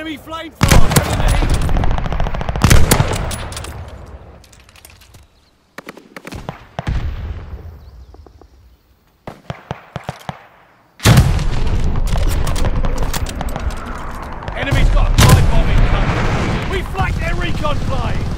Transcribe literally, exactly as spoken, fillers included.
Enemy flamethrower! Bring in the heat! Enemy's got a glide bomb incoming! We flanked their recon plane!